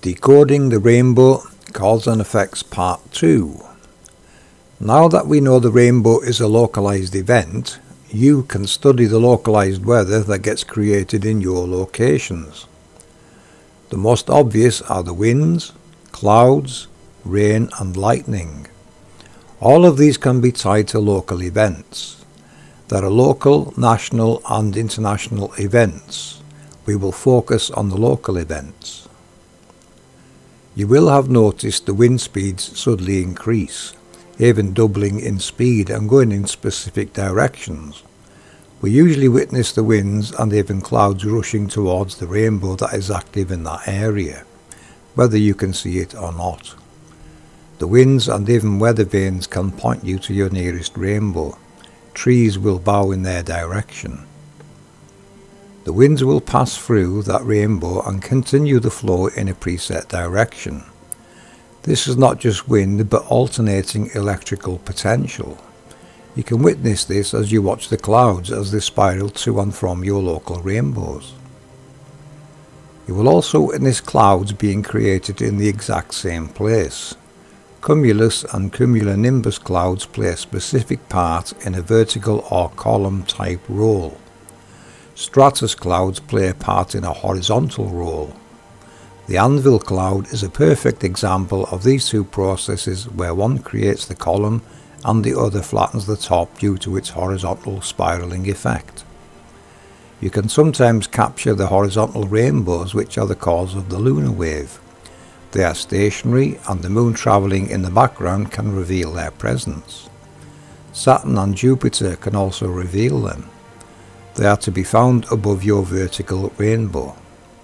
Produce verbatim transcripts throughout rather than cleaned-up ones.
Decoding the Rainbow, Cause and Effects Part two. Now that we know the rainbow is a localized event, you can study the localized weather that gets created in your locations. The most obvious are the winds, clouds, rain and lightning. All of these can be tied to local events. There are local, national and international events. We will focus on the local events. You will have noticed the wind speeds suddenly increase, even doubling in speed and going in specific directions. We usually witness the winds and even clouds rushing towards the rainbow that is active in that area, whether you can see it or not. The winds and even weather vanes can point you to your nearest rainbow. Trees will bow in their direction. The winds will pass through that rainbow and continue the flow in a preset direction. This is not just wind but alternating electrical potential. You can witness this as you watch the clouds as they spiral to and from your local rainbows. You will also witness clouds being created in the exact same place. Cumulus and cumulonimbus clouds play a specific part in a vertical or column type role. Stratus clouds play a part in a horizontal role. The anvil cloud is a perfect example of these two processes where one creates the column and the other flattens the top due to its horizontal spiraling effect. You can sometimes capture the horizontal rainbows which are the cause of the lunar wave. They are stationary and the moon travelling in the background can reveal their presence. Saturn and Jupiter can also reveal them. They are to be found above your vertical rainbow.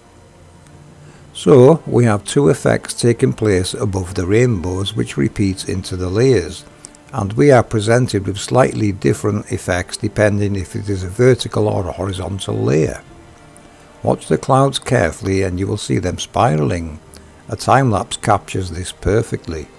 So we have two effects taking place above the rainbows which repeat into the layers, and we are presented with slightly different effects depending if it is a vertical or a horizontal layer. Watch the clouds carefully and you will see them spiraling. A time-lapse captures this perfectly.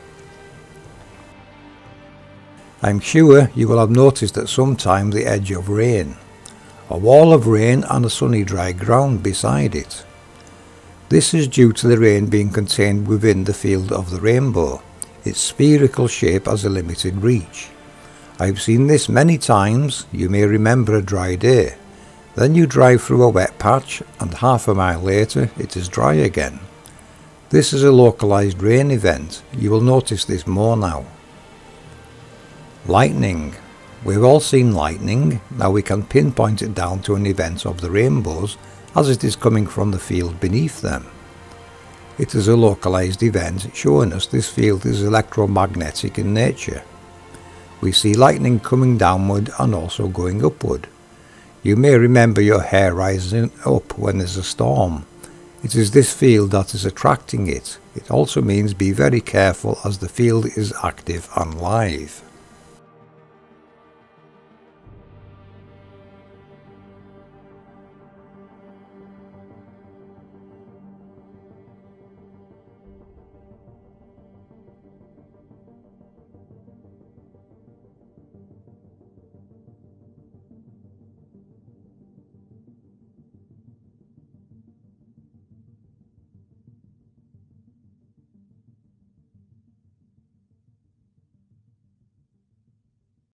I'm sure you will have noticed at some time the edge of rain, a wall of rain and a sunny dry ground beside it. This is due to the rain being contained within the field of the rainbow. Its spherical shape has a limited reach. I've seen this many times. You may remember a dry day. Then you drive through a wet patch and half a mile later it is dry again. This is a localized rain event. You will notice this more now. Lightning. We've all seen lightning. Now we can pinpoint it down to an event of the rainbows as it is coming from the field beneath them. It is a localized event showing us this field is electromagnetic in nature. We see lightning coming downward and also going upward. You may remember your hair rising up when there's a storm. It is this field that is attracting it. It also means be very careful as the field is active and live.